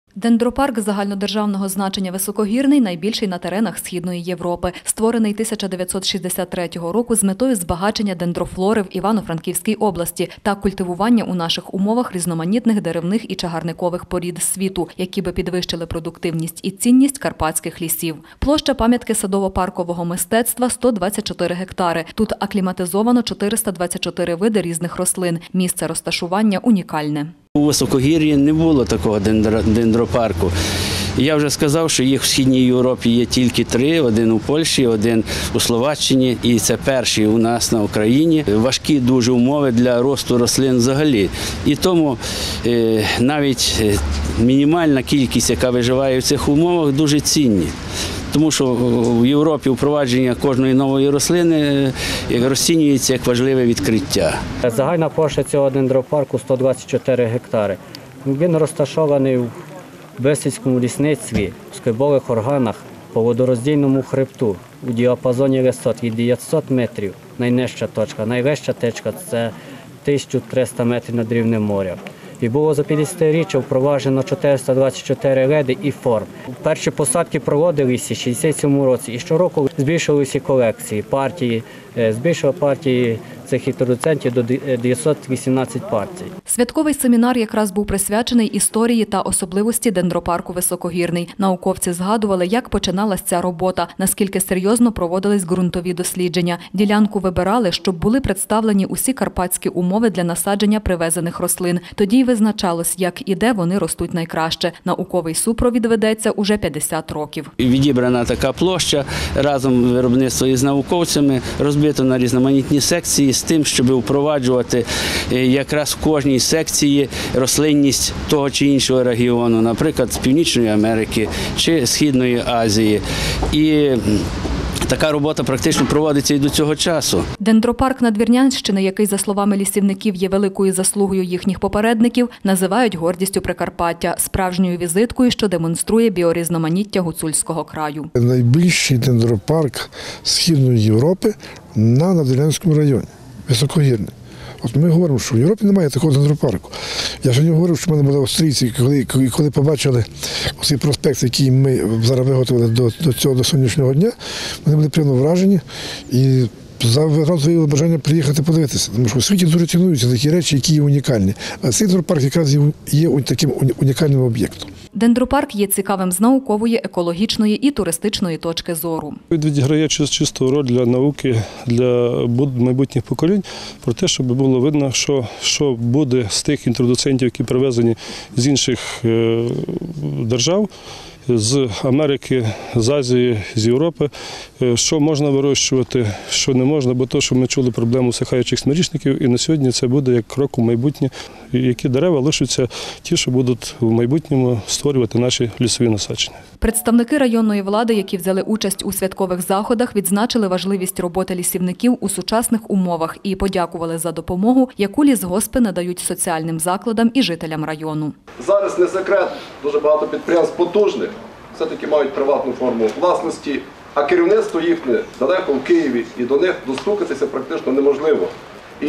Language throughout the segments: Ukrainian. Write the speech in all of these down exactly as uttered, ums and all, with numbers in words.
Дендропарк загальнодержавного значення «Високогірний» найбільший на теренах Східної Європи. Створений тисяча дев'ятсот шістдесят третього року з метою збагачення дендрофлори в Івано-Франківській області та культивування у наших умовах різноманітних деревних і чагарникових порід світу, які би підвищили продуктивність і цінність карпатських лісів. Площа пам'ятки садово-паркового мистецтва – сто двадцять чотири гектари. Тут акліматизовано чотириста двадцять чотири види різних рослин. Місце розташування унікальне. У Високогір'ї не було такого дендропарку. Я вже сказав, що їх в Східній Європі є тільки три. Один у Польщі, один у Словаччині. І це перший у нас на Україні. Важкі дуже умови для росту рослин взагалі. І тому е, навіть мінімальна кількість, яка виживає в цих умовах, дуже цінні. Тому що в Європі впровадження кожної нової рослини розцінюється як важливе відкриття. Загальна площа цього дендропарку – сто двадцять чотири гектари. Він розташований в Бесідському лісництві, в скибових органах, по водороздільному хребту, у діапазоні висот від дев'ятсот метрів, найнижча точка, найвища точка – це тисяча триста метрів над рівнем моря. І було за п'ятдесятиріччя впроваджено чотириста двадцять чотири види і форм. Перші посадки проводилися в шістдесят сьомому році і щороку збільшувалися колекції, партії, збільшили партії цих інтродуцентів до дев'ятсот вісімнадцять партій. Святковий семінар якраз був присвячений історії та особливості дендропарку «Високогірний». Науковці згадували, як починалася ця робота, наскільки серйозно проводились ґрунтові дослідження. Ділянку вибирали, щоб були представлені усі карпатські умови для насадження привезених рослин. Тоді й визначалось, як і де вони ростуть найкраще. Науковий супровід ведеться уже п'ятдесят років. Відібрана така площа, разом виробництво із науковцями, розбито на різноманітні секції з тим, щоб впроваджувати якраз в кожній секції рослинність того чи іншого регіону, наприклад, з Північної Америки чи Східної Азії. І така робота практично проводиться і до цього часу. Дендропарк Надвірнянщини, який, за словами лісівників, є великою заслугою їхніх попередників, називають гордістю Прикарпаття, справжньою візиткою, що демонструє біорізноманіття гуцульського краю. Найбільший дендропарк Східної Європи на Надвірнянському районі, Високогірний. От ми говоримо, що в Європі немає такого дендропарку. Я сьогодні говорив, що в мене були австрійці, коли, коли побачили цей проспект, який ми зараз виготовили до, до цього до сьогоднішнього дня, вони були приємно вражені і зразу виявили бажання приїхати подивитися. Тому що у світі дуже цінуються такі речі, які є унікальні. А цей дендропарк якраз є таким унікальним об'єктом. Дендропарк є цікавим з наукової, екологічної і туристичної точки зору. Він відіграє чисту роль для науки, для майбутніх поколінь, про те, щоб було видно, що, що буде з тих інтродуцентів, які привезені з інших е, держав, з Америки, з Азії, з Європи, що можна вирощувати, що не можна, бо то, що ми чули проблему всихаючих смирічників, і на сьогодні це буде як крок у майбутнє, які дерева лишаться ті, що будуть в майбутньому створювати наші лісові насадження. Представники районної влади, які взяли участь у святкових заходах, відзначили важливість роботи лісівників у сучасних умовах і подякували за допомогу, яку лісгоспи надають соціальним закладам і жителям району. Зараз не секрет, дуже багато підприємств потужних все-таки мають приватну форму власності, а керівництво їхнє далеко в Києві, і до них достукатися практично неможливо. І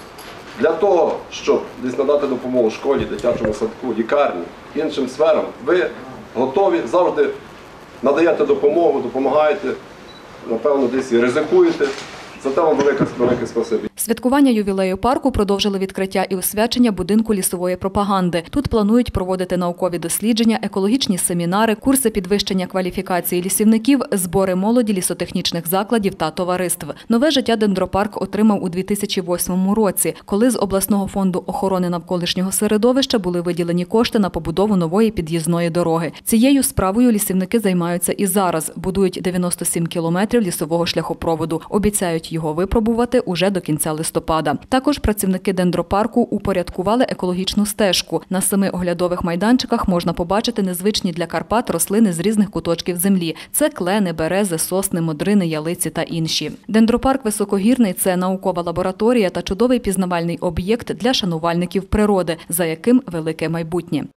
для того, щоб десь надати допомогу школі, дитячому садку, лікарні, іншим сферам, ви готові, завжди надаєте допомогу, допомагаєте, напевно, десь і ризикуєте. За те вам велике, велике спасибі. Святкування ювілею парку продовжили відкриття і освячення будинку лісової пропаганди. Тут планують проводити наукові дослідження, екологічні семінари, курси підвищення кваліфікації лісівників, збори молоді лісотехнічних закладів та товариств. Нове життя дендропарк отримав у дві тисячі восьмому році, коли з обласного фонду охорони навколишнього середовища були виділені кошти на побудову нової під'їзної дороги. Цією справою лісівники займаються і зараз. Будують дев'яносто сім кілометрів лісового шляхопроводу. Обіцяють його випробувати уже до кінця листопада. Також працівники дендропарку упорядкували екологічну стежку. На семи оглядових майданчиках можна побачити незвичні для Карпат рослини з різних куточків землі. Це клени, берези, сосни, модрини, ялиці та інші. Дендропарк «Високогірний» – це наукова лабораторія та чудовий пізнавальний об'єкт для шанувальників природи, за яким велике майбутнє.